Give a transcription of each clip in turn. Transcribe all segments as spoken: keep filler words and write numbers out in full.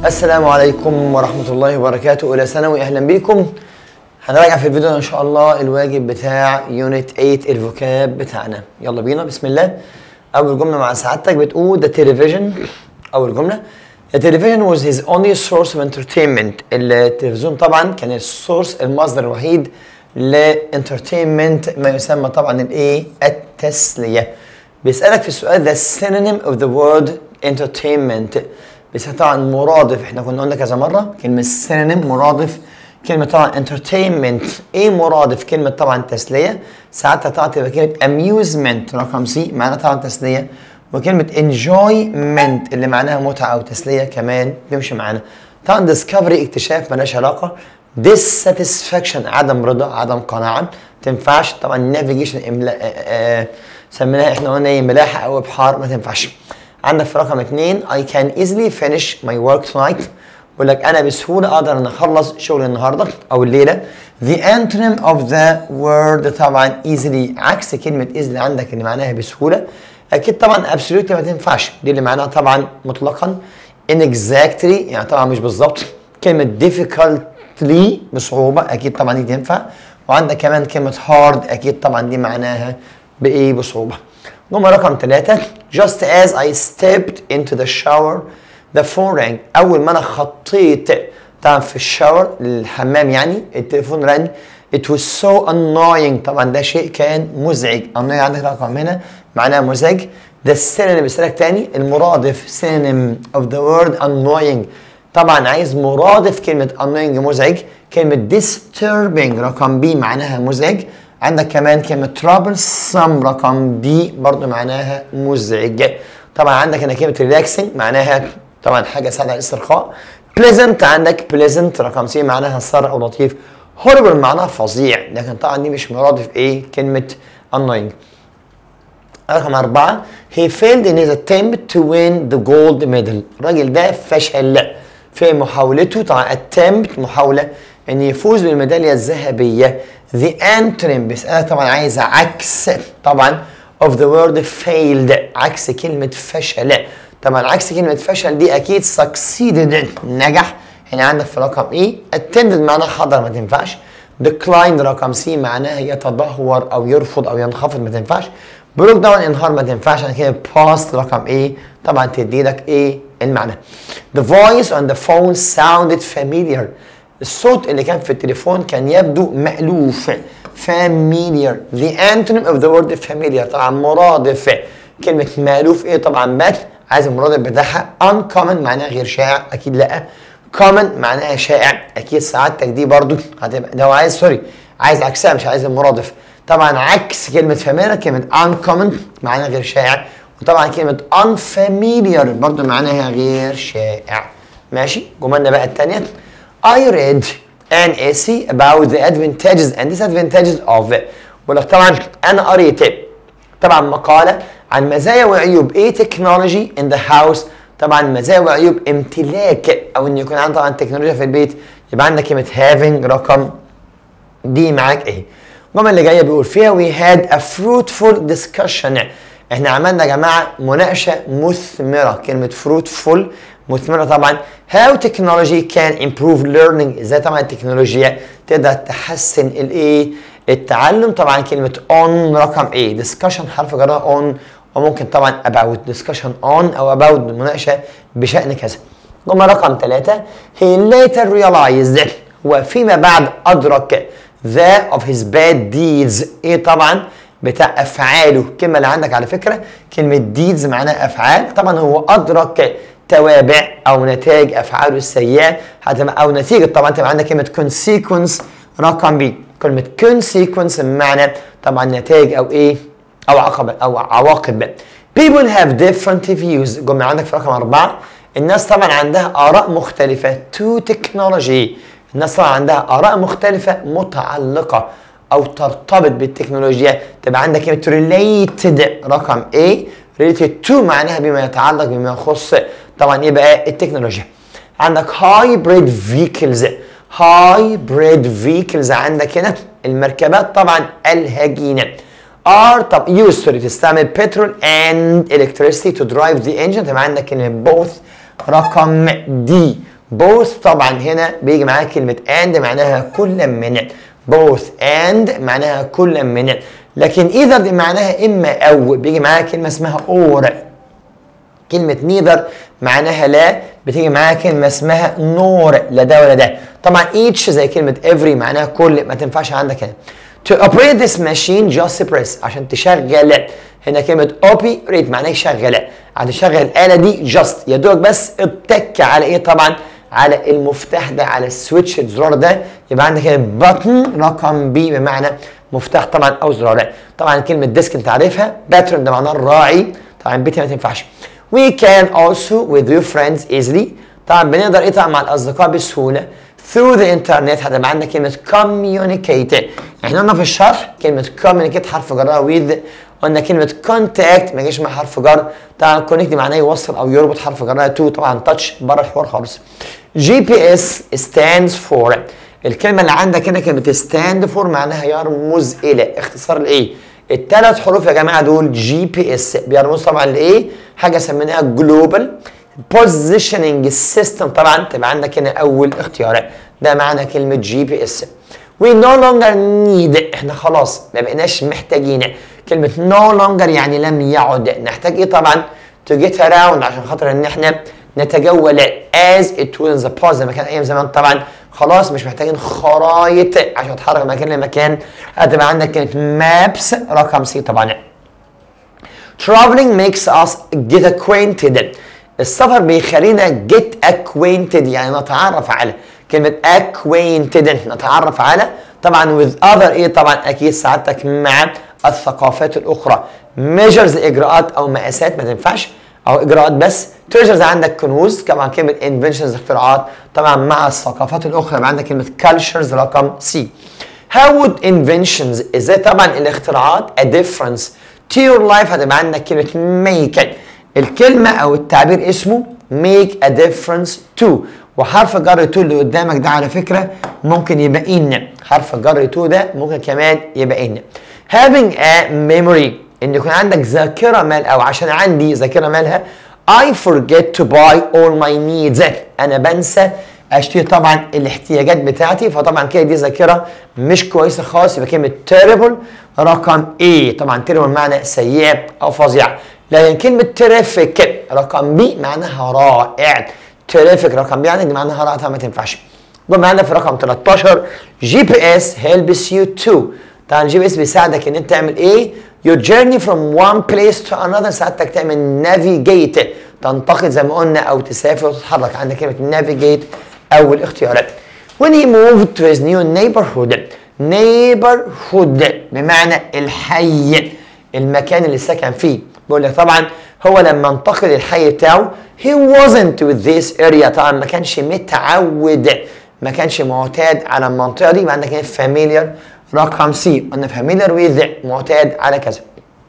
السلام عليكم ورحمة الله وبركاته. أولى ثانوي، أهلا بيكم. هنراجع في الفيديو ده إن شاء الله الواجب بتاع يونت ثمانية الفوكاب بتاعنا. يلا بينا بسم الله. أول جملة مع سعادتك بتقول the television. أول جملة the television was his only source of entertainment. التلفزيون طبعا كان السورس المصدر الوحيد لانترتينمنت، ما يسمى طبعا الايه التسلية. بيسألك في السؤال the synonym of the word entertainment. بيسألك طبعا مرادف، احنا كنا قلنا كذا مرة كلمة synonym مرادف كلمة طبعا entertainment. ايه مرادف كلمة طبعا تسلية؟ ساعتها طبعا تبقى كلمة amusement رقم سي معناها طبعا تسلية، وكلمة enjoyment اللي معناها متعة أو تسلية كمان تمشي معانا. طبعا discovery اكتشاف مالهاش علاقة. dissatisfaction عدم رضا عدم قناعة تنفعش. طبعا navigation املاء سميناها احنا قلنا ايه ملاحة أو إبحار ما تنفعش. عندك في رقم اثنين I can easily finish my work tonight. بقول لك أنا بسهولة أقدر أن أخلص شغلي النهاردة أو الليلة. The antonym of the word طبعا easily عكس كلمة easily عندك اللي معناها بسهولة. أكيد طبعا absolutely ما تنفعش، دي اللي معناها طبعا مطلقا. inexactly يعني طبعا مش بالظبط. كلمة difficultly بصعوبة أكيد طبعا دي تنفع. وعندك كمان كلمة hard أكيد طبعا دي معناها بإيه بصعوبة. جملة رقم ثلاثة just as I stepped into the shower the phone rang. أول ما أنا خطيت طبعا في الشاور الحمام يعني التليفون رن. it was so annoying طبعا ده شيء كان مزعج. annoying عندك رقم هنا معناها مزعج. ده السينونيم بيسألك تاني المرادف synonym of the word annoying. طبعا عايز مرادف كلمة annoying مزعج. كلمة disturbing رقم بي معناها مزعج. عندك كمان كلمة troublesome رقم دي برضو معناها مزعج. طبعا عندك هنا كلمة relaxing معناها طبعا حاجة سهلة الاسترخاء. pleasant عندك pleasant رقم سي معناها سر أو لطيف. horrible معناها فظيع، لكن طبعا دي مش مرادف ايه كلمة annoying. رقم أربعة he failed in his attempt to win the gold medal. الراجل ده فشل في محاولته طبعا attempt محاولة ان يفوز بالميدالية الذهبية. the antonym بيسألك طبعا عايز عكس طبعا of the word failed عكس كلمة فشل. طبعا عكس كلمة فشل دي أكيد succeeded نجح. هنا عندك في رقم ايه attended معناها حضر ما تنفعش. decline رقم سي معناها يتدهور أو يرفض أو ينخفض ما تنفعش. بروك داون انهار ما تنفعش. عشان كده past رقم ايه طبعا تدي لك ايه المعنى. the voice on the phone sounded familiar. الصوت اللي كان في التليفون كان يبدو مألوف. familiar the antonym of the word familiar طبعا مرادف كلمة مألوف ايه طبعا بات عايز المرادف بتاعها. uncommon معناها غير شائع اكيد لا. common معناها شائع اكيد سعادتك دي برضو هتبقى ده عايز سوري عايز عكسها مش عايز المرادف. طبعا عكس كلمة familiar كلمة uncommon معناها غير شائع. وطبعا كلمة unfamiliar برضو معناها غير شائع. ماشي. جملنا بقى الثانية I read an essay about the advantages and disadvantages of it. بقول لك طبعا انا قريت طبعا مقالة عن مزايا وعيوب ايه تكنولوجي in the house. طبعا مزايا وعيوب امتلاك او ان يكون عندك طبعا تكنولوجيا في البيت. يبقى عندك كلمة having رقم دي معاك ايه. الجملة اللي جاية بيقول فيها we had a fruitful discussion. احنا عملنا يا جماعة مناقشة مثمرة. كلمة fruitful مثمرة طبعا. how technology can improve learning ازاي طبعا التكنولوجيا تقدر تحسن الايه التعلم. طبعا كلمة on رقم ايه discussion حرف جرها on وممكن طبعا about discussion on او about مناقشة بشأن كذا. جملة رقم ثلاثة he later realized وفيما بعد أدرك the of his bad deeds ايه طبعا بتاع افعاله. الكلمة اللي عندك على فكرة كلمة deeds معناها افعال. طبعا هو أدرك توابع او نتائج افعاله السيئه هتبقى او نتيجه طبعا تبقى عندك كلمه consequence رقم بي. كلمه consequence بمعنى طبعا نتائج او ايه او عقبه او عواقب. people have different views. جمله عندك في رقم اربعه الناس طبعا عندها اراء مختلفه to technology. الناس طبعا عندها اراء مختلفه متعلقه او ترتبط بالتكنولوجيا. تبقى عندك كلمه related رقم ايه related to معناها بما يتعلق بما يخص طبعا ايه بقى التكنولوجيا. عندك hybrid vehicles. hybrid vehicles عندك هنا المركبات طبعا الهجينة. are طب use sorry تستعمل petrol and electricity to drive the engine. طبعا عندك هنا both رقم دي both طبعا هنا بيجي معاها كلمة and معناها كل من. both and معناها كل من. لكن either دي معناها إما أو، بيجي معاها كلمة اسمها or. كلمة neither معناها لا، بتيجي معاها كلمة اسمها nor، لا ده ولا ده. طبعا each زي كلمة every معناها كل، ما تنفعش عندك هنا. To operate this machine just press، عشان تشغل هنا كلمة operate معناها يشغل، عشان تشغل الآلة دي just يا دوب بس اتك على إيه طبعا؟ على المفتاح ده، على السويتش الزرار ده، يبقى عندك هنا button رقم B بمعنى مفتاح طبعا أو زرار. طبعا كلمة ديسك أنت عارفها، باترن ده معناه الراعي، طبعا بيتي ما تنفعش. We can also with your friends easily، طبعا بنقدر ايه طبعا مع الاصدقاء بسهوله through the internet. هتبقى عندنا كلمه communicate. احنا قلنا في الشرح كلمه communicate حرف جرها with، قلنا كلمه contact ما جاش مع حرف جر. طبعا connect معناه يوصل او يربط، حرف جرها to، طبعا touch بره الحوار خالص. جي بي اس stands for، الكلمه اللي عندك هنا كلمه stand for معناها يرمز الى، اختصار لايه؟ الثلاث حروف يا جماعه دول جي بي اس بيرمز طبعا لايه؟ حاجه سميناها جلوبال بوزيشننج سيستم. طبعا تبقى عندك هنا اول اختيار، ده معنى كلمه جي بي اس. وي نو لونجر نيد، احنا خلاص ما بقيناش محتاجين. كلمه نو لونجر يعني لم يعد. نحتاج ايه طبعا؟ تو جيت اراوند، عشان خاطر ان احنا نتجول از ات was in the past، زي ما كان ايام زمان. طبعا خلاص مش محتاجين خرايط عشان نتحرك من مكان لمكان. هتبقى عندك كلمه مابس رقم سي طبعا. Traveling makes us get acquainted، السفر بيخلينا get acquainted يعني نتعرف على. كلمة acquainted نتعرف على طبعا with other ايه طبعا اكيد سعادتك مع الثقافات الاخرى. measures اجراءات او مقاسات ما تنفعش، او اجراءات بس. treasures عندك كنوز، طبعا كلمة inventions اختراعات طبعا مع الثقافات الاخرى. يبقى عندك كلمة cultures رقم سي. how would inventions ازاي طبعا الاختراعات a difference to your life، هتبقى عندك كلمة make. الكلمة أو التعبير اسمه make a difference to، وحرف جر to اللي قدامك ده على فكرة ممكن يبقى إن، حرف جر to ده ممكن كمان يبقى إن. having a memory إن يكون عندك ذاكرة مال، أو عشان عندي ذاكرة مالها I forget to buy all my needs، أنا بنسى اشتري طبعا الاحتياجات بتاعتي. فطبعا كده دي ذاكره مش كويسه خالص. يبقى كلمه terrible رقم A، طبعا terrible معنى سيء او فظيع. لكن كلمه terrific رقم B معناها رائع. terrific رقم B يعني دي معناها رائع، طبعا ما تنفعش. ده معانا في رقم تلتاشر جي بي اس helps you to، طبعا الجي بي اس بيساعدك ان انت تعمل ايه؟ your journey from one place to another، ساعدتك تعمل navigate تنتقل زي ما قلنا او تسافر وتتحرك. عندك كلمه navigate اول اختيارات. when he moved to his new neighborhood، neighborhood بمعنى الحي، المكان اللي سكن فيه. بقول لك طبعا هو لما انتقل الحي بتاعه he wasn't with this area، طبعا ما كانش متعود، ما كانش معتاد على المنطقه دي. يبقى عندك هنا familiar رقم سي، قلنا familiar with معتاد على كذا.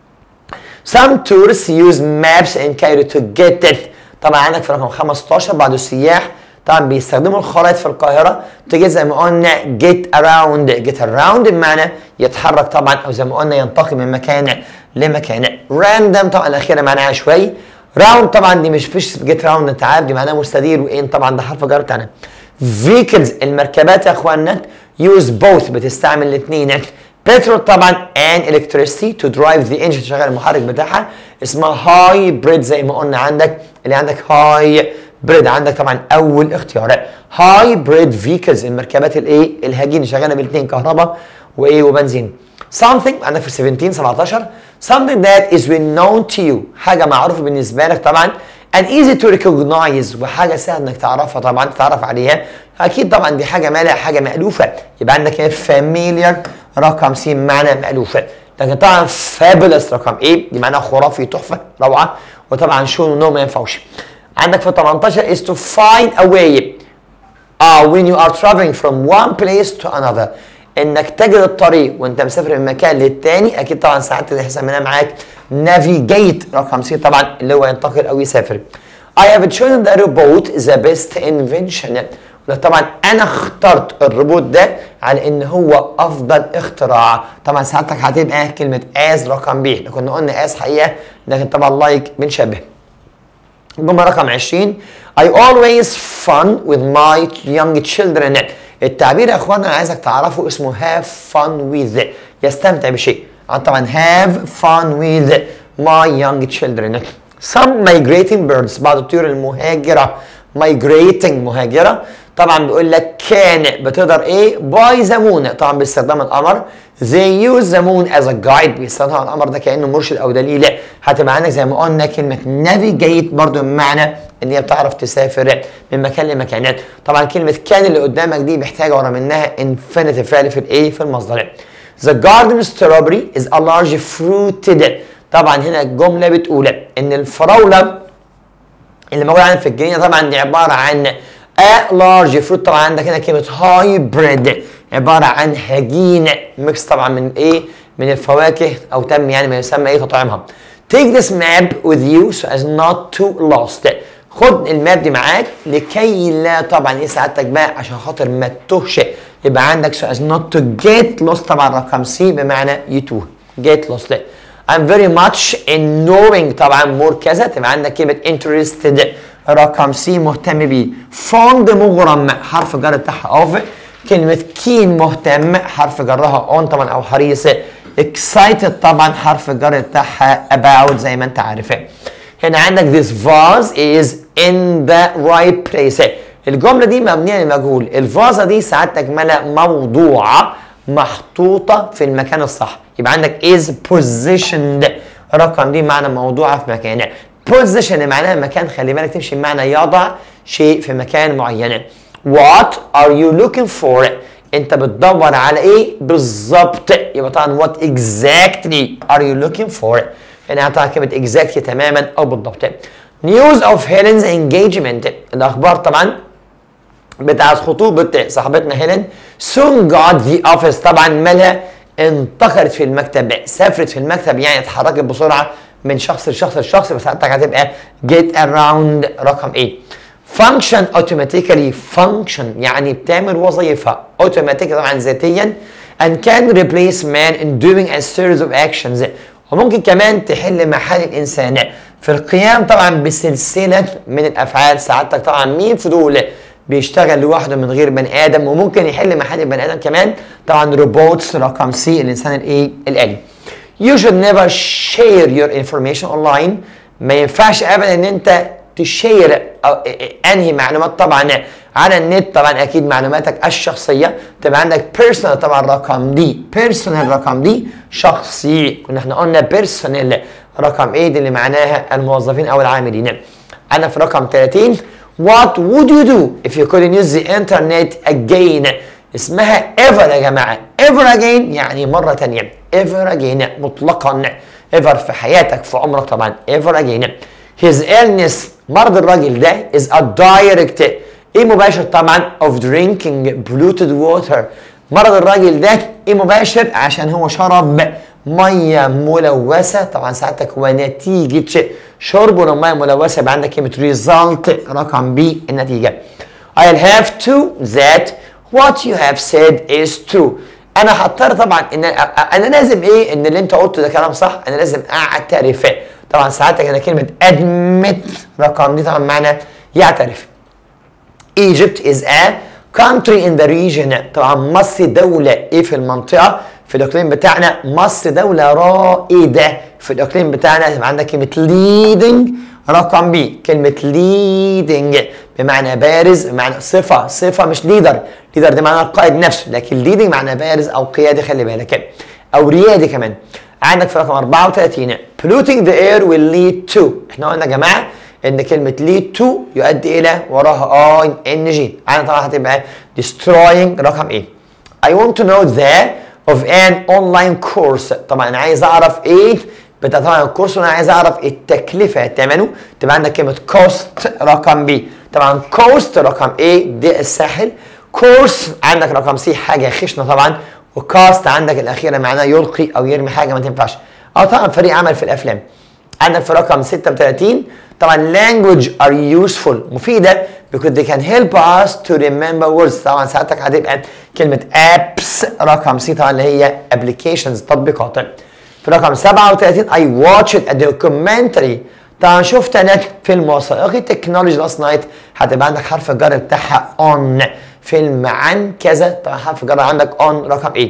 some tourists use maps in Cairo to get it، طبعا عندك في رقم خمستاشر بعد السياح طبعا بيستخدموا الخرائط في القاهره تجي زي ما قلنا get around. get around بمعنى يتحرك طبعا، او زي ما قلنا ينتقل من مكان لمكان. random طبعا الاخيره معناها عشوائي. راوند طبعا دي مش فيش جيت راوند انت عارف، دي معناها مستدير. وان طبعا ده حرف جر بتاعنا. vehicles المركبات يا اخوانا use both بتستعمل الاثنين. بترول طبعا and electricity to drive the engine تشغل المحرك بتاعها اسمها hybrid زي ما قلنا. عندك اللي عندك hybrid عندك طبعا اول اختيار hybrid vehicles المركبات الايه الهجين شغاله بالاثنين كهرباء وايه وبنزين. something عندك في سبعتاشر سبعتاشر something that is well known to you حاجه معروفه بالنسبه لك طبعا and easy to recognize وحاجه سهل انك تعرفها طبعا تتعرف عليها. اكيد طبعا دي حاجه مالها حاجه مألوفه. يبقى عندك هنا familiar رقم سي معنى مألوفه. لكن طبعا fabulous رقم ايه دي معناها خرافي تحفه روعه. وطبعا شو نو ما ينفعش. عندك في تمنتاشر is to find a way uh, when you are traveling from one place to another انك تجد الطريق وانت مسافر من مكان للتاني. اكيد طبعا ساعات هسميناها معاك navigate رقم سي طبعا اللي هو ينتقل او يسافر. I have chosen the robot the best invention. طبعا انا اخترت الروبوت ده على ان هو افضل اختراع. طبعا ساعتك هتبقى كلمه as رقم ب. كنا قلنا as حقيقه لكن طبعا لايك like بنشبه. الجملة رقم عشرين I always fun with my young children. التعبير يا اخوانا انا عايزك تعرفه اسمه have fun with، يستمتع بشيء. طبعا have fun with my young children. Some migrating birds، بعض الطيور المهاجرة. migrating مهاجرة. طبعا بيقول لك كان بتقدر ايه باي ذا مون، طبعا باستخدام القمر. they use the moon as a guide، بيستخدم القمر ده كانه مرشد او دليل. هتبقى عندك زي ما قلنا كلمه navigate برضو بمعنى ان هي بتعرف تسافر من مكان لمكانات. طبعا كلمه كان اللي قدامك دي محتاجه ورا منها infinitive فعل في الايه في المصدر. the garden strawberry is a large fruited. طبعا هنا الجمله بتقول ان الفراوله اللي موجوده عندنا في الجنينه طبعا دي عباره عن a large fruit. طبعا عندك هنا كلمه hybrid عباره عن هجين ميكس طبعا من ايه من الفواكه او تم يعني ما يسمى ايه تطعيمها. take this map with you so as not to lost. خد الماب دي معاك لكي لا طبعا ايه سعادتك بقى عشان خاطر ما تتوهش. يبقى عندك so as not to get lost طبعا رقم سي بمعنى يتوه get lost. I'm very much in knowing طبعا more كذا تبقى عندك كلمه interested رقم سي مهتم بيه. fond مغرم حرف الجر بتاعها اوف. كلمة keen مهتم حرف جرها on طبعا او حريص. excited طبعا حرف الجر بتاعها about زي ما انت عارف. هنا عندك this vase is in the right place. الجملة دي مبنية للمجهول. الفازة دي سعادتك ملا موضوعة محطوطة في المكان الصح. يبقى عندك is positioned رقم دي معنى موضوعة في مكان. position معناها مكان، خلي بالك تمشي بمعنى يضع شيء في مكان معين. What are you looking for؟ انت بتدور على ايه بالظبط؟ يبقى طبعا what exactly are you looking for؟ هنا طبعا كلمة exactly تماما او بالضبط. News of Helen's engagement، الاخبار طبعا بتاعت خطوبة صاحبتنا هيلين. soon got the office طبعا مالها انتقلت في المكتب، سافرت في المكتب يعني اتحركت بسرعة من شخص لشخص لشخص، بس ساعتها هتبقى get around رقم ايه. function automatically function يعني بتعمل وظيفة automatically طبعا ذاتيا and can replace man in doing a series of actions. وممكن كمان تحل محل الإنسان في القيام طبعا بسلسلة من الأفعال. سعادتك طبعا مين في دول بيشتغل لوحده من غير بني آدم وممكن يحل محل البني آدم كمان طبعا روبوتس رقم سي الإنسان الإيه الآلي. You should never share your information online. ما ينفعش أبدا إن أنت تشير أو انهي معلومات طبعا على النت. طبعا اكيد معلوماتك الشخصيه تبقى عندك بيرسونال طبعا رقم دي. بيرسونال رقم دي شخصي. كنا احنا قلنا بيرسونال رقم ايه دي اللي معناها الموظفين او العاملين. انا في رقم ثلاثين what would you do if you couldn't use the internet again؟ اسمها ever يا جماعه. ever again يعني مره ثانيه. ever again مطلقا ever في حياتك في عمرك طبعا ever again. his illness مرض الراجل ده is a direct ايه مباشر طبعا of drinking polluted water. مرض الراجل ده ايه مباشر عشان هو شرب ميه ملوثه. طبعا ساعتك هو نتيجه شربه للميه الملوثه يبقى عندك كلمه result رقم بي النتيجه. I'll have to that what you have said is true. انا هضطر طبعا ان انا لازم ايه ان اللي انت قلته ده كلام صح. انا لازم اعترف. طبعا ساعتك هنا كلمة admit رقم دي طبعا معنى يعترف. Egypt is a country in the region. طبعا مصر دولة ايه في المنطقة في الإقليم بتاعنا. مصر دولة رائدة في الإقليم بتاعنا. يبقى عندك كلمة leading رقم بي. كلمة leading بمعنى بارز بمعنى صفة. صفة مش ليدر. ليدر ده معنى القائد نفسه، لكن leading معنى بارز أو قيادي خلي بالك أو ريادي كمان. عندك في رقم أربعة وثلاثين polluting the air will lead to. احنا قلنا يا جماعه ان كلمه lead to يؤدي الى وراها اي ان جي. عندنا طبعا هتبقى destroying رقم ايه. I want to know the of an online course. طبعا انا عايز اعرف ايه بتاع طبعا الكورس وانا عايز اعرف التكلفه ثمنه. تبقى عندك كلمه cost رقم بي. طبعا cost رقم ايه دي الساحل. كورس عندك رقم سي حاجه خشنه طبعا. وكاست عندك الاخيره معناه يلقي او يرمي حاجه ما تنفعش. او طبعا فريق عمل في الافلام. عندك في رقم ستة وثلاثين طبعا language are useful مفيده because they can help us to remember words. طبعا ساعتك هتبقى كلمه apps رقم سي طبعا اللي هي applications تطبيقات. في رقم سبعة وثلاثين I watched a documentary طبعا شفت انا فيلم وثائقي تكنولوجي لاست نايت، هتبقى عندك حرف الجر بتاعها اون. فيلم عن كذا، طبعا حرف الجر عندك اون رقم ايه.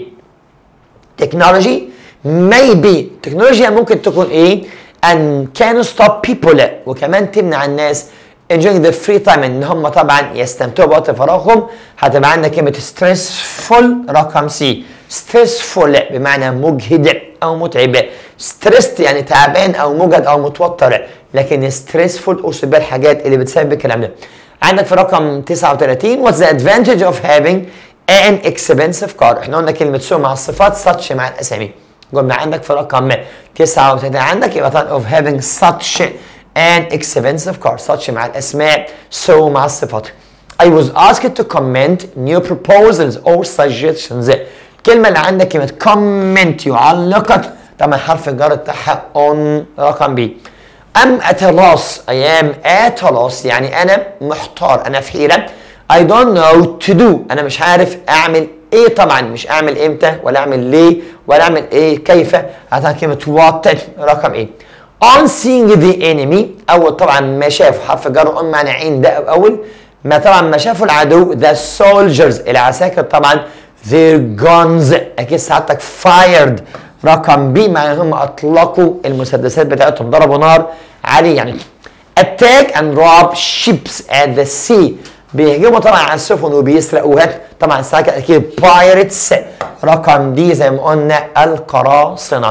تكنولوجي maybe، تكنولوجيا ممكن تكون ايه؟ and can stop people، وكمان تمنع الناس enjoying the free time ان هم طبعا يستمتعوا بوقت فراغهم. هتبقى عندك كلمه stressful رقم سي. stressful بمعنى مجهد او متعب. stressed يعني تعبان او مجهد او متوتر، لكن stressful اقصد بيها الحاجات اللي بتسبب الكلام ده. عندك في رقم تسعة وثلاثين what's the advantage of having an expensive car. احنا قلنا كلمه سو مع الصفات such مع الاسامي. قلنا عندك في رقم تسعة وثلاثين عندك يبقى طبعا of having such an expensive car. such مع الاسماء، so مع الصفات. I was asked to comment new proposals or suggestions. الكلمة اللي عندك كلمة comment يعلق، طبعا حرف الجر بتاعها on رقم بي. I'm at a loss. I am at a loss يعني أنا محتار، أنا في حيرة. I don't know to do. أنا مش عارف أعمل إيه، طبعا مش أعمل إمتى ولا أعمل ليه ولا أعمل إيه كيف. هتعمل كلمة what رقم إيه. On seeing the enemy، أول طبعا ما شافوا حرف الجر on معنى عين ده أول ما طبعا ما شافوا العدو the soldiers العساكر طبعا their guns أكيد ساعتك fired رقم بي معنى هم أطلقوا المسدسات بتاعتهم، ضربوا نار عليه يعني. attack and rob ships at the sea بيهجموا طبعا على السفن وبيسرقوها، طبعا ساعتها أكيد pirates رقم دي زي ما قلنا القراصنة.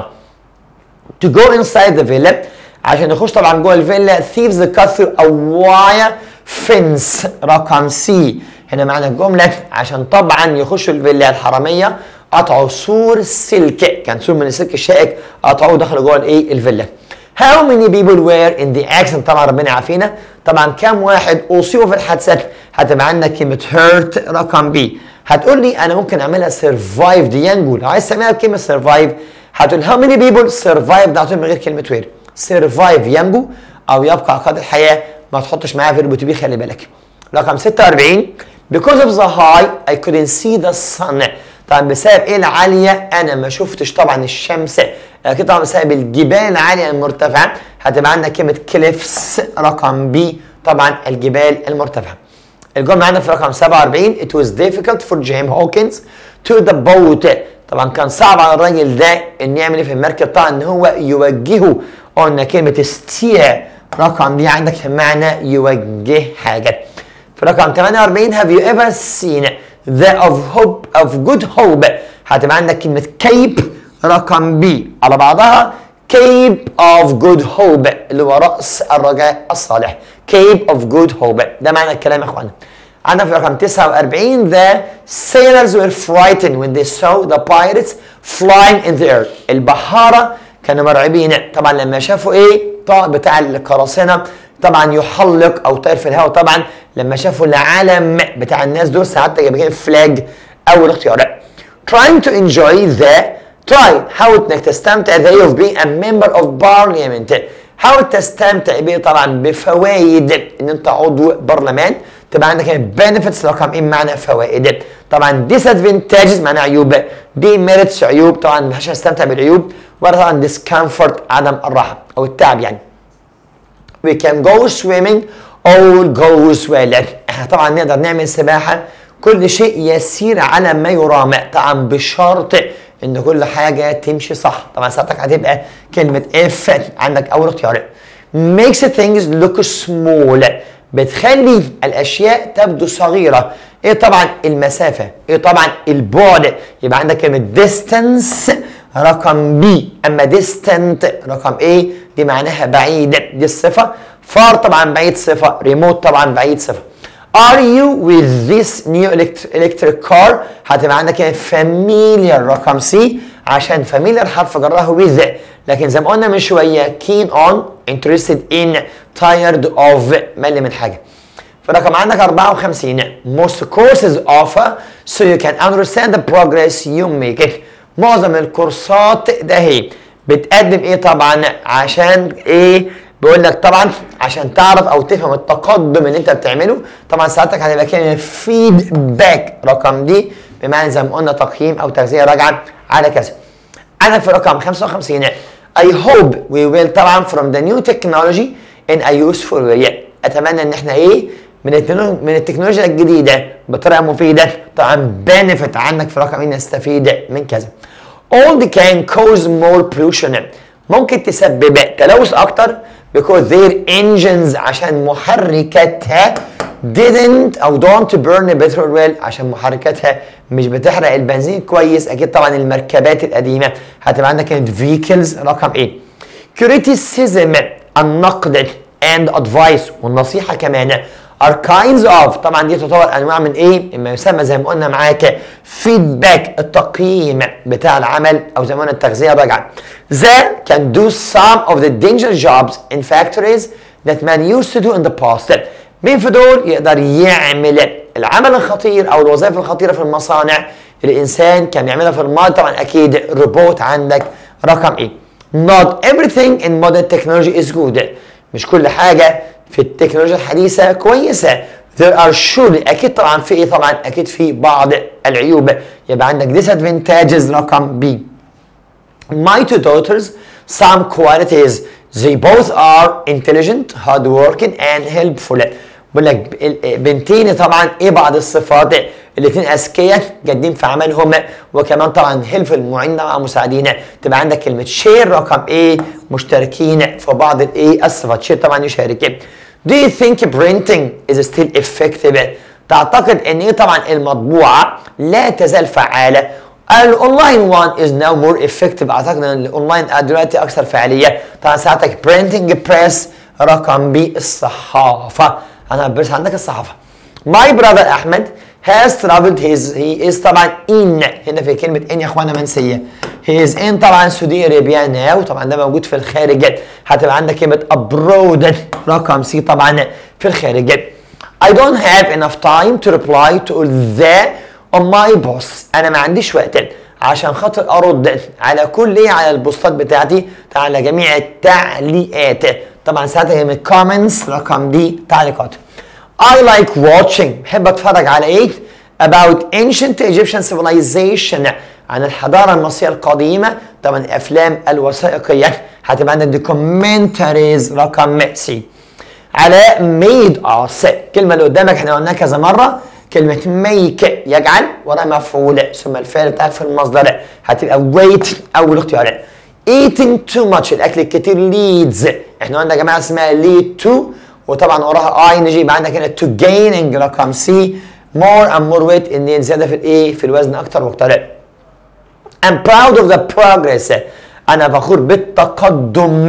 to go inside the villa عشان يخش طبعا جوه الفيلا thieves cut through a wire fence رقم سي. هنا معنى الجملة عشان طبعا يخشوا الفيلا الحرامية قطعوا سور سلك، كان سور من السلك الشائك قطعوه دخلوا جوه الايه الفيلا. how many people were in the accident طبعا ربنا يعافينا، طبعا كام واحد اصيبوا في الحادثة. هتبقى عندك كلمة hurt رقم بي. هتقول لي انا ممكن اعملها survived ينجو، لو عايز تعملها بكلمة survive هتقول how many people survived ده من غير كلمة where. survive ينجو او يبقى على قيد الحياة، ما تحطش معاها فيرب تو بي خلي بالك. رقم ستة وأربعين because of the high I couldn't see the sun. طبعا بسبب ايه العالية انا ما شفتش طبعا الشمس، اكيد طبعا بسبب الجبال العالية المرتفعة. هتبقى عندك كلمة cliffs رقم بي طبعا الجبال المرتفعة. الجملة عندنا في رقم سبعة وأربعين it was difficult for Jim Hawkins to the boat. طبعا كان صعب على الراجل ده ان يعمل ايه في المركب، طبعا ان هو يوجهه. قلنا كلمة steer رقم دي عندك بمعنى يوجه حاجة. في رقم ثمانية وأربعين have you ever seen the of hope of good hope. هتبقى عندك كلمة cape رقم بي على بعضها cape of good hope اللي هو رأس الرجاء الصالح. cape of good hope ده معنى الكلام يا اخوانا. عندنا في رقم تسعة وأربعين the sailors were frightened when they saw the pirates flying in the air. البحارة كانوا مرعوبين طبعا لما شافوا ايه طائر بتاع القراصنة طبعا يحلق او طائر في الهواء، طبعا لما شافوا العلم بتاع الناس دول ساعتها جايبين فلاج. اول اختيار trying to enjoy the try حاول انك تستمتع the of being a member of parliament. حاول تستمتع بيه طبعا بفوائد ان انت عضو برلمان. تبقى عندك benefits رقم ايه معنى فوائد. طبعا disadvantages معنى عيوب، demerits عيوب طبعا مش هستمتع بالعيوب، وطبعا discomfort عدم الراحه او التعب يعني. we can go swimming all goes well. احنا طبعا نقدر نعمل سباحه كل شيء يسير على ما يرام، طبعا بشرط ان كل حاجه تمشي صح. طبعا ساعتك هتبقى كلمه if عندك اول اختيار makes things look small بتخلي الاشياء تبدو صغيره. ايه طبعا المسافه، ايه طبعا البعد، يبقى عندك كلمه distance رقم بي. اما distant رقم ايه دي معناها بعيد دي الصفه. far طبعا بعيد صفه، remote طبعا بعيد صفه. Are you with this new electric car هتبقى عندك كلمه familiar رقم سي عشان familiar حرف جرها with، لكن زي ما قلنا من شويه keen on interested in tired of مل من حاجه. فرقم عندك أربعة وخمسين most courses offer so you can understand the progress you make. معظم الكورسات ده هي بتقدم ايه طبعا عشان ايه بيقول لك طبعا عشان تعرف او تفهم التقدم اللي انت بتعمله. طبعا ساعتك هتبقى كلمه فيدباك رقم دي بمعنى زي ما قلنا تقييم او تغذيه راجعه على كذا. انا في رقم خمسة وخمسين I hope we will طبعا from the new technology in a useful way. اتمنى ان احنا ايه من من التكنولوجيا الجديده بطريقه مفيده، طبعا benefit عنك في رقم نستفيد من كذا. all they can cause more pollution، ممكن تسبب تلوث اكتر because their engines عشان محركاتها didn't او don't burn petrol well، عشان محركاتها مش بتحرق البنزين كويس. اكيد طبعا المركبات القديمه هتبقى عندك كانت vehicles رقم ايه. criticism النقد and advice والنصيحه كمان are kinds of، طبعا دي تعتبر انواع من ايه ما يسمى زي ما قلنا معاك feedback التقييم بتاع العمل او زي ما قلنا التغذيه الراجعه. that can do some of the dangerous jobs in factories that man used to do in the past. مين في دول يقدر يعمل العمل الخطير او الوظائف الخطيره في المصانع الانسان كان يعملها في الماضي؟ طبعا اكيد روبوت عندك رقم ايه. not everything in modern technology is good، مش كل حاجه في التكنولوجيا الحديثه كويسه. there are surely اكيد طبعا في ايه طبعا اكيد في بعض العيوب. يبقى عندك disadvantages رقم بي. my two daughters some qualities they both are intelligent hardworking and helpful. بقول لك بنتين طبعا ايه بعض الصفات، الاثنين اذكياء جادين في عملهم وكمان طبعا هيلفل معين مع مساعدين. تبقى عندك كلمه شير رقم ايه مشتركين في بعض الايه الصفات. شير طبعا يشارك. Do you think printing is still effective؟ تعتقد ان ايه طبعا المطبوعه لا تزال فعاله؟ الاونلاين one is now more effective. اعتقد ان الاونلاين دلوقتي اكثر فعاليه. طبعا ساعتك printing press رقم بي الصحافه. انا بس عندك الصحافه. My brother احمد has traveled his he is طبعا in هنا في كلمه ان يا اخوانا منسيه. he is in طبعا سعودي ارابيا now، طبعا ده موجود في الخارج. هتبقى عندك كلمه abroad رقم سي طبعا في الخارج. I don't have enough time to reply to all the on my boss. انا ما عنديش وقت عشان خاطر ارد على كل ايه على البوستات بتاعتي على جميع التعليقات. طبعا ساعتها من comments رقم دي تعليقات. I like watching بحب اتفرج على ايه about ancient Egyptian civilization عن الحضاره المصريه القديمه. طبعا الافلام الوثائقيه هتبقى عندك documentaries رقم سي. علاء made us، الكلمه اللي قدامك احنا قلناها كذا مره كلمه make يجعل وراء مفعول ثم الفعل بتاعك في المصدر هتبقى wait اول اختيار. eating too much الاكل الكتير leads، احنا قلنا يا جماعه اسمها lead to وطبعا وراها اي نجي يبقى عندك هنا to gaining رقم سي more and more weight ان زياده في الايه في الوزن اكتر واكتر. I'm proud of the progress، انا فخور بالتقدم.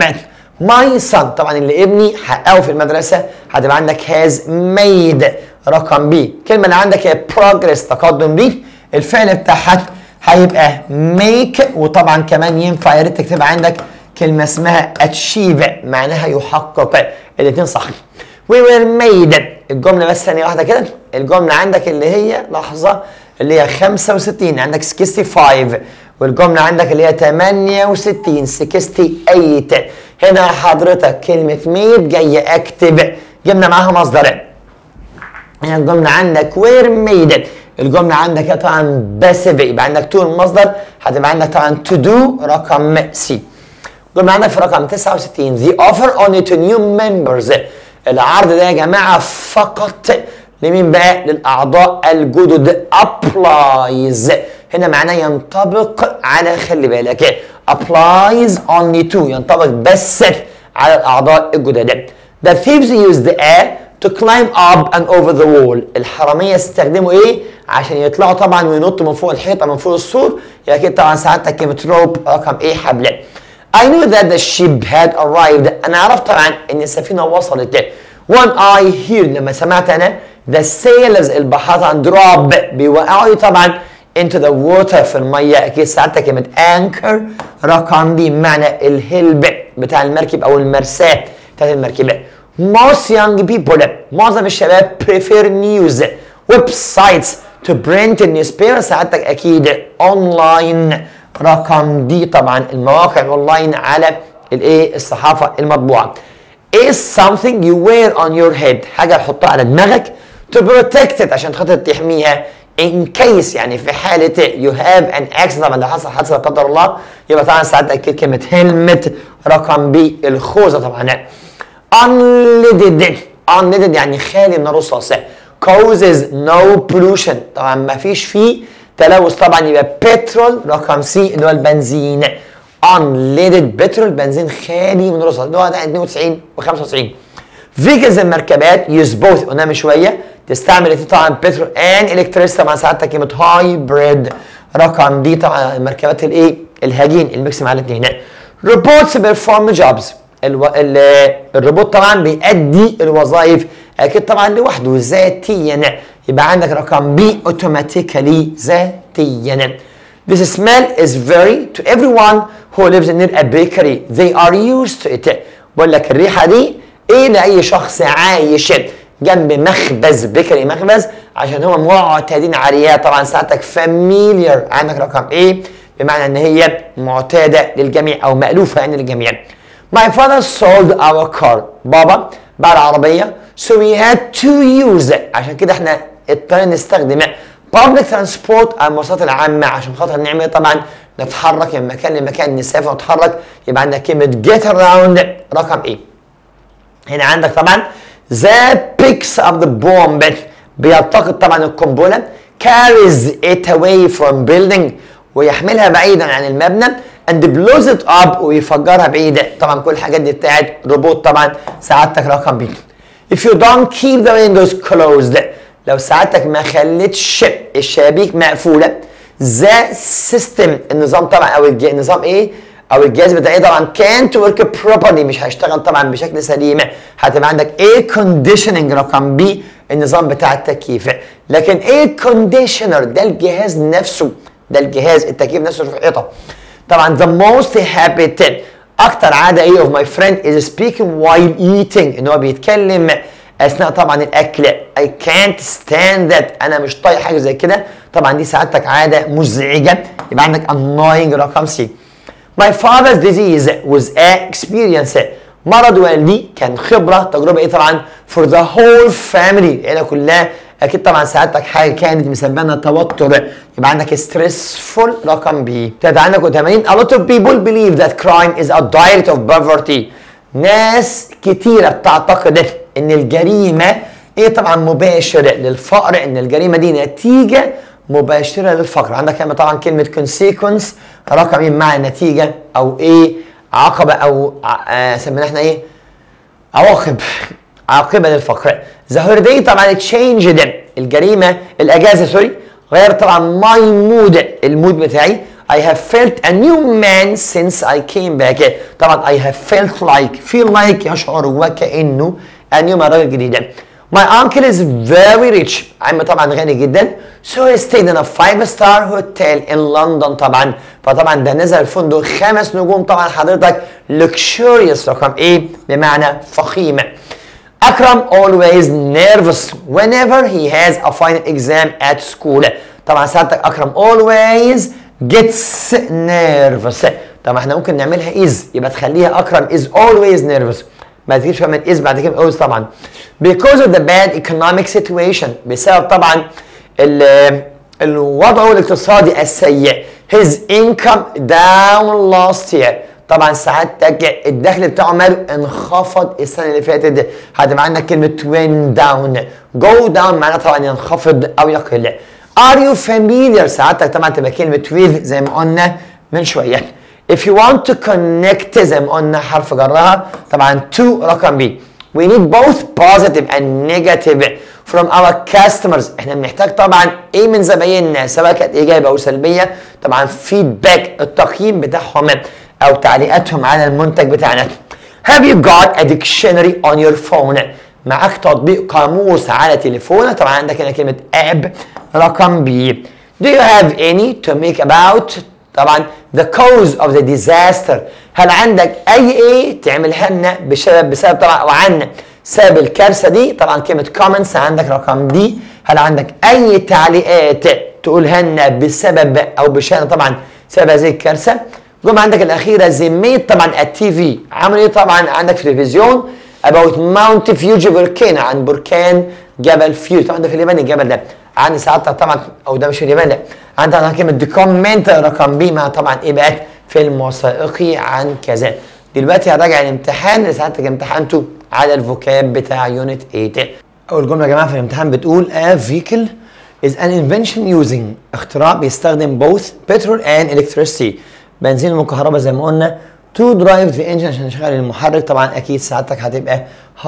my son طبعا اللي ابني حققه في المدرسه هتبقى عندك has made رقم بي. الكلمه اللي عندك هي progress تقدم دي الفعل بتاعها هيبقى make، وطبعا كمان ينفع يا ريت تكتب عندك كلمه اسمها achieve معناها يحقق. الاثنين صح. we were made الجمله بس ثانيه واحده كده. الجمله عندك اللي هي لحظه اللي هي خمسة وستين عندك خمسة وستين والجمله عندك اللي هي ثمانية وستين ثمانية وستين. هنا حضرتك كلمه made جايه اكتب جبنا معاها مصدر. هنا الجمله عندك were made الجمله عندك طبعا باسيف يبقى عندك تو المصدر هتبقى عندك طبعا to do رقم سي. الجمله عندك في رقم تسعة وستين the offer only to new members، العرض ده يا جماعه فقط لمين بقى؟ للاعضاء الجدد. applies هنا معناه ينطبق على، خلي بالك applies only to ينطبق بس على الاعضاء الجدد. the thieves used a to climb up and over the wall، الحراميه استخدموا ايه عشان يطلعوا طبعا وينطوا من فوق الحيطه من فوق السور. يعني اكيد طبعا ساعتها كلمه rope رقم ايه حبل. I knew that the ship had arrived، انا عرفت طبعا ان السفينه وصلت. when I heard لما سمعت انا the sailors البحار طبعا drop بيوقعوا طبعا into the water في الميه. اكيد ساعتها كلمه anchor رقم دي معنى الهلب بتاع المركب او المرساه بتاعت المركبه. most young people معظم الشباب prefer news websites to print newspaper. ساعتك اكيد online رقم دي طبعا المواقع الاونلاين على الايه الصحافه المطبوعه. is something you wear on your head حاجه تحطها على دماغك to protect it عشان خاطر تحميها in case يعني في حاله you have an accident طبعا لو حصل حادثه لا قدر الله يبقى طبعا ساعتك اكيد كلمه helmet رقم بي الخوذه طبعا. unleaded unleaded يعني خالي من الرصاص. causes no pollution طبعا ما فيش فيه تلوث طبعا يبقى بترول رقم سي اللي هو البنزين. unleaded بترول بنزين خالي من الرصاص اللي هو اثنين وتسعين وخمسة وتسعين. فيجنز المركبات يوز بوث قلنا من شويه تستعمل طبعا بترول ان الكتريسيتي طبعا ساعتها كلمه هايبريد رقم دي طبعا المركبات الايه الهجين الميكس مع الاثنين. روبوتس بيرفورم جوبز الو... الروبوت طبعا بيأدي الوظائف اكيد طبعا لوحده ذاتيا يبقى عندك رقم بي اوتوماتيكالي ذاتيا. This smell is very to everyone who lives near a bakery. They are used to it. بقول لك الريحه دي ايه لاي شخص عايش جنب مخبز بيكري مخبز عشان هم معتادين عليها طبعا ساعتك فاميليار عندك رقم ايه بمعنى ان هي معتاده للجميع او مألوفه يعني للجميع. My father sold our car. بابا باع العربيه so we had to use it عشان كده احنا اضطرينا نستخدم public transport المواصلات العامه عشان خاطر نعمل طبعا نتحرك من مكان لمكان نسافر ونتحرك يبقى عندك كلمه get around رقم ايه. هنا عندك طبعا the picks of the bomb بيلتقط طبعا القنبله carries it away from building ويحملها بعيدا عن المبنى and blows it up ويفجرها بعيدا طبعا كل الحاجات دي بتاعت روبوت طبعا سعادتك رقم بي. if you don't keep the windows closed لو سعادتك ما خليتش الشبابيك مقفوله the system النظام طبعا او النظام ايه او الجهاز بتاعي طبعا can't work properly مش هيشتغل طبعا بشكل سليم هتبقى عندك air conditioning رقم بي النظام بتاع التكييف. لكن air conditioner ده الجهاز نفسه ده الجهاز التكييف نفسه في الحيطه. طبعا the most habit اكتر عاده ايه of my friend is speaking while eating ان هو بيتكلم اثناء طبعا الاكل. I can't stand that انا مش طايق حاجه زي كده طبعا دي سعادتك عاده مزعجه يبقى عندك annoying رقم سي. My father's disease was a experience مرض والدي كان خبره تجربه ايه طبعا for the whole family العيله كلها اكيد طبعا سعادتك حاجه كانت مسببه توتر يبقى عندك stressful رقم بي. ابتدى عندك ثمانين a lot of people believe that crime is a direct of poverty ناس كتيره بتعتقد ان الجريمه ايه طبعا مباشر للفقر ان الجريمه دي نتيجه مباشره للفقر. عندك هنا طبعا كلمه consequence رقم مع نتيجه او ايه عقبه او آه سميناها احنا ايه عواقب عاقبه للفقر. the holiday طبعا changed الجريمه الاجازه سوري غير طبعا my mood المود بتاعي. I have felt a new man since I came back طبعا I have felt like feel like يشعر وكأنه a new man راجل جديد. My uncle is very rich عمي طبعا غني جدا so he stayed in a five star hotel in London طبعا فطبعا ده نزل فندق خمس نجوم طبعا حضرتك luxurious رقم ايه بمعنى فخيم. أكرم always nervous whenever he has a final exam at school طبعا ساعتك أكرم always gets nervous طبعا احنا ممكن نعملها is يبقى تخليها أكرم is always nervous ما تجيبش كمان is بعد كده always طبعا because of the bad economic situation بسبب طبعا الوضع الاقتصادي السيء his income down last year طبعا سعادتك الدخل بتاعه ماله انخفض السنه اللي فاتت هتبقى عندك كلمه went down go down معناها طبعا ينخفض او يقل. are you familiar سعادتك طبعا تبقى كلمه with زي ما قلنا من شويه. if you want to connect زي ما قلنا حرف جرها طبعا to رقم بي. we need both positive and negative from our customers احنا بنحتاج طبعا ايه من زبايننا سواء كانت ايجابيه او سلبيه طبعا فيدباك التقييم بتاعهم او تعليقاتهم على المنتج بتاعنا. have you got a dictionary on your phone معاك تطبيق قاموس على تليفونك طبعا عندك هنا كلمه اب رقم بي. do you have any to make about طبعا the cause of the disaster هل عندك اي ايه تعملها لنا بسبب بسبب طبعا او عن سبب الكارثه دي طبعا كلمه comments عندك رقم دي. هل عندك اي تعليقات تقولها لنا بسبب او بشان طبعا سبب هذه الكارثه. جمله عندك الاخيره زي طبعا التي في عملوا ايه طبعا عندك في التلفزيون about Mount Fuji volcano عن بركان جبل فيوجي طبعا ده في اليابان الجبل ده عندي ساعتها طبعا او ده مش في اليابان لا عندنا كلمه دوكيومنت رقم بي مع طبعا ايه بقى فيلم وثائقي عن كذا. دلوقتي هنراجع الامتحان اللي ساعتك امتحنته على الفوكاب بتاع يونت ثمانية. اول جمله يا جماعه في الامتحان بتقول a vehicle is an invention using اختراع بيستخدم both petrol and electricity بنزين وكهرباء زي ما قلنا to drive the engine عشان يشغل المحرك. طبعا اكيد ساعتك هتبقى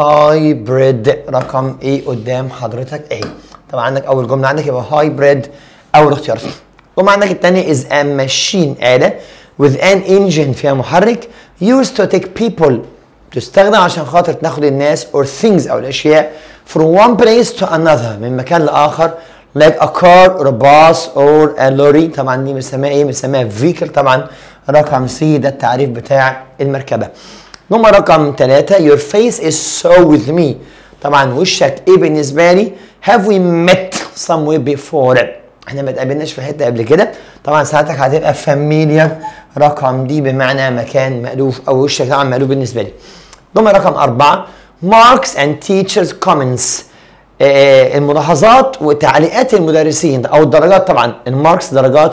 hybrid رقم ايه قدام حضرتك ايه. طبعا عندك اول جمله عندك يبقى hybrid اول اختيار. الجمله عندك الثانيه is a machine آلة with an engine فيها محرك used to take people تستخدم عشان خاطر تاخد الناس or things او الاشياء from one place to another من مكان لاخر like a car or a bus or a lorry. طبعا دي بنسميها ايه؟ بنسميها vehicle. طبعا رقم سي ده التعريف بتاع المركبه. نمرة رقم ثلاثة your face is so with me. طبعا وشك ايه بالنسبه لي؟ have we met somewhere before. احنا ما اتقابلناش في حته قبل كده. طبعا ساعتك هتبقى familiar رقم دي بمعنى مكان مألوف او وشك طبعا مألوف بالنسبه لي. نمرة رقم أربعة marks and teachers comments آه الملاحظات وتعليقات المدرسين او الدرجات. طبعا الماركس درجات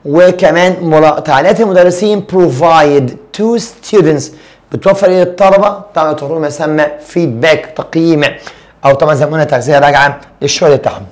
وكمان تعليقات المدرسين provide to students بتوفر للطلبه طبعا تعتبر ما يسمى فيدباك تقييم او طبعا زي ما قلنا تغذيه راجعه للشغل بتاعهم.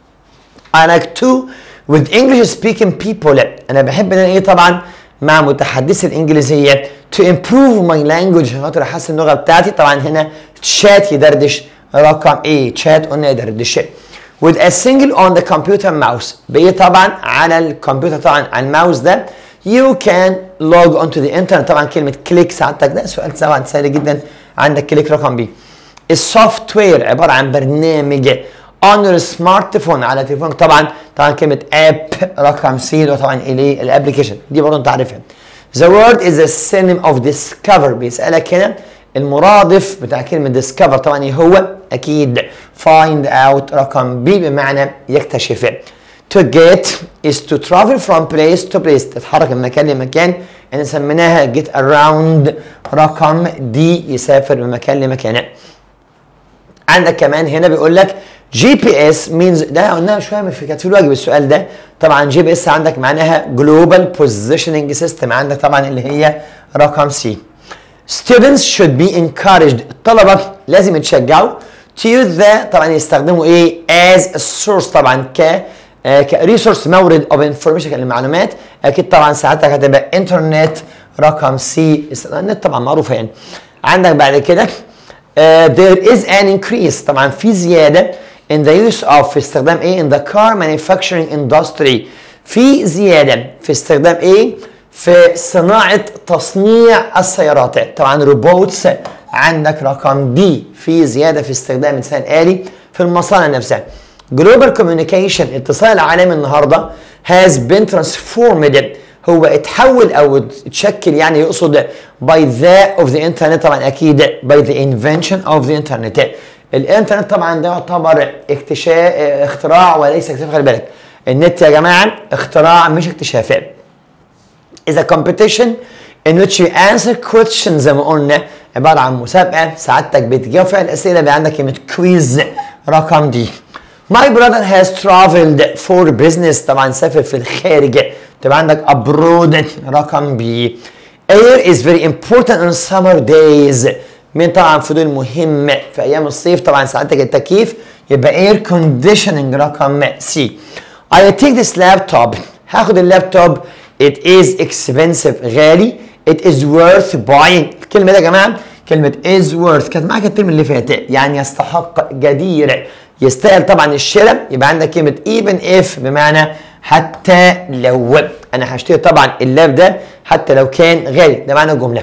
I like to with English speaking people انا بحب ان انا ايه طبعا مع متحدثي الانجليزيه to improve my language عشان خاطر احسن اللغه بتاعتي. طبعا هنا تشات يدردش رقم ايه تشات قلنا يدردش with a single on the computer mouse بيه طبعا على الكمبيوتر طبعا على الماوس ده you can log onto the internet. طبعا كلمه كليك سعادتك ده سؤال طبعا سهل جدا عندك كليك رقم بي. السوفت وير عباره عن برنامج on your smartphone على تليفونك. طبعا طبعا كلمه اب رقم سي ده طبعا الايه الابلكيشن دي برضه انت عارفها. the word is a synonym of discover بيسالك هنا المرادف بتاع كلمه discover طبعا ايه هو؟ اكيد find out رقم بي بمعنى يكتشف. to get is to travel from place to place تتحرك من مكان لمكان يعني سميناها get around رقم دي يسافر من مكان لمكان. عندك كمان هنا بيقول لك جي بي اس means ده قلناها شويه في كانت في الواجب السؤال ده. طبعا جي بي اس عندك معناها جلوبال بوزيشننج سيستم عندك طبعا اللي هي رقم سي. students should be encouraged الطلبه لازم يتشجعوا to use the طبعا يستخدموا ايه as a source طبعا ك كريسورس مورد of information للمعلومات. اكيد طبعا ساعتها هتبقى انترنت رقم سي. النت طبعا معروفه يعني. عندك بعد كده Uh, there is an increase طبعا في زياده in the use of في استخدام ايه in the car manufacturing industry في زياده في استخدام ايه في صناعه تصنيع السيارات. طبعا روبوتس عندك رقم دي في زياده في استخدام انسان آلي في المصانع نفسها. global communication اتصال العالمي النهارده has been transformed هو اتحول او اتشكل يعني يقصد by the of the internet طبعا اكيد by the invention of the internet. الانترنت طبعا ده يعتبر اكتشاف اختراع وليس اكتشاف. خلي بالك النت يا جماعه اختراع مش اكتشاف. is a competition in which you answer questions زي ما قلنا عباره عن مسابقه سعادتك بتجاوب فيها الاسئله بقى عندك كلمه كويز رقم دي. My brother has traveled for business طبعا سافر في الخارج تبقى عندك abroad رقم بي. air is very important in summer days من طبعا فضول مهم في ايام الصيف طبعا ساعتك التكييف يبقى air conditioning رقم سي. I take this laptop هاخد اللابتوب it is expensive غالي it is worth buying. الكلمه دي يا جماعه كلمه is worth كانت معاك الترم اللي فات يعني يستحق جدير يستاهل طبعا الشراء. يبقى عندك كلمه even if بمعنى حتى لو انا هشتري طبعا اللاب ده حتى لو كان غالي ده معنى الجمله.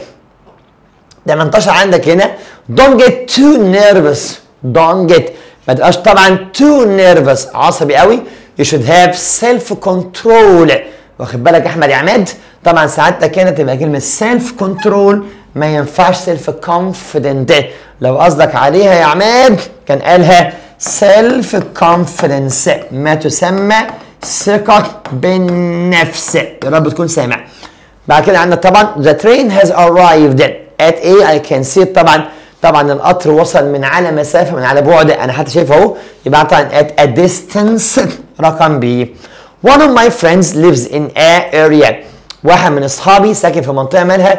ده منتشر عندك هنا don't get too nervous don't get ما تبقاش طبعا too nervous عصبي قوي you should have self control. واخد بالك احمد يا عماد طبعا سعادتك هنا تبقى كلمه self control ما ينفعش self confident. لو قصدك عليها يا عماد كان قالها self confidence ما تسمى ثقة بالنفس. يا رب تكون سامع. بعد كده عندنا طبعا the train has arrived at a I can see طبعا طبعا القطر وصل من على مسافة من على بعد انا حتى شايفه اهو يبقى طبعا at a distance رقم بي. one of my friends lives in a area واحد من اصحابي ساكن في منطقة مالها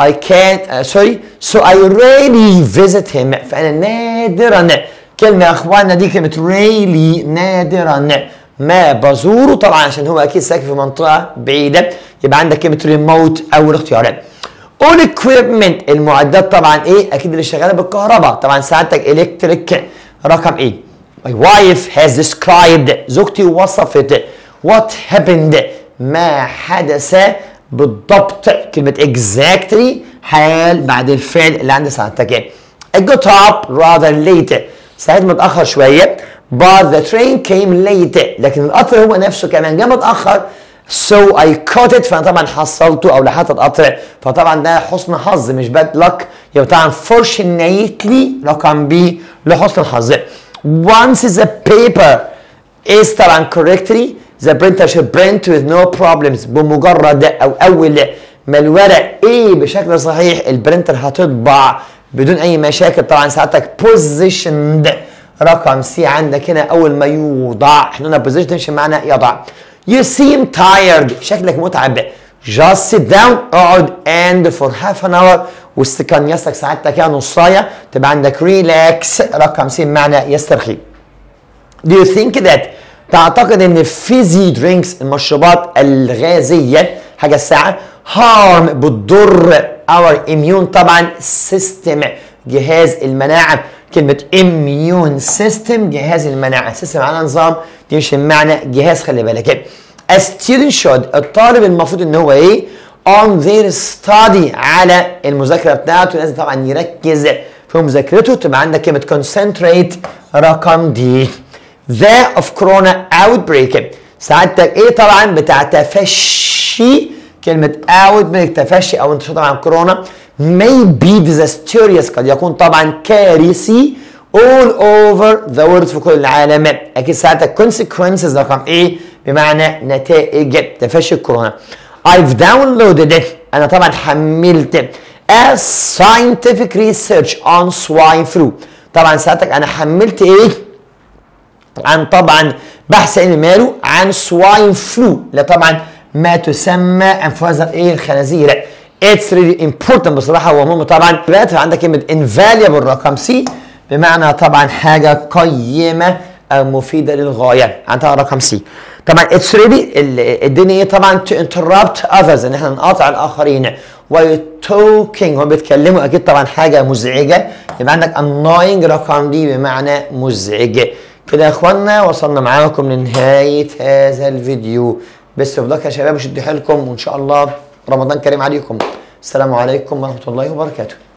I can't uh, sorry so I rarely visit him. فأنا نادرا، كلمة يا اخوانا دي كلمة really نادرا ما بزوره، طبعا عشان هو اكيد ساكن في منطقة بعيدة يبقى عندك كلمة remote اول اختيار. all equipment المعدات طبعا ايه؟ اكيد اللي شغالة بالكهرباء، طبعا سعادتك electric رقم ايه؟ my wife has described زوجتي وصفت what happened ما حدث بالضبط، كلمة exactly حال بعد الفعل اللي عند سعادتك ايه؟ I got up rather late ساعات متأخر شوية but the train came late لكن القطر هو نفسه كمان جه متأخر so I caught it فأنا طبعا حصلته أو لحقت القطر، فطبعا ده حسن حظ مش bad luck، يبقى طبعا fortunately رقم B لحسن الحظ. once the paper is طبعا correctly the printer should print with no problems بمجرد أو أول ما الورق ايه بشكل صحيح البرنتر هتطبع بدون اي مشاكل، طبعا ساعتك positioned رقم سي عندك هنا اول ما يوضع، احنا قلنا position تمشي معنا يضع. you seem tired شكلك متعب just sit down اقعد and for half an hour واستكان يسلك ساعتك يا نصايه تبقى عندك relax رقم سي معنى يسترخي. do you think that تعتقد ان fizzy drinks المشروبات الغازيه حاجه الساعه harm بتضر our immune طبعا system جهاز المناعه، كلمه immune system جهاز المناعه، system على نظام دي معنى جهاز، خلي بالك. a student should الطالب المفروض ان هو ايه on their study على المذاكره بتاعته لازم طبعا يركز في مذاكرته، تبقى عندك كلمه concentrate رقم دي. the of corona outbreak سعادتك ايه طبعا بتاع تفشي، كلمة outbreak تفشي او انتشار طبعا كورونا may be disastrous قد يكون طبعا كارثي all over the world في كل العالم، اكيد ساعتك consequences رقم ايه بمعنى نتائج تفشي الكورونا. I've downloaded it انا طبعا حملت a scientific research on swine flu، طبعا ساعتك انا حملت ايه عن طبعا بحث علمي ماله عن swine flu لا طبعا ما تسمى انفلونزا ايه الخنازير. It's really important بصراحه ومهم طبعا. دلوقتي عندك كلمه invaluable رقم سي بمعنى طبعا حاجه قيمه او مفيده للغايه، عندها رقم سي. طبعا it's really الدنيا ايه طبعا to interrupt others ان احنا نقاطع الاخرين، و talking هم بيتكلموا اكيد طبعا حاجه مزعجه، يبقى عندك annoying رقم دي بمعنى مزعج. كده يا اخوانا وصلنا معاكم لنهايه هذا الفيديو، بس افضلك يا شباب وشدوا حيلكم وان شاء الله رمضان كريم عليكم. السلام عليكم ورحمه الله وبركاته.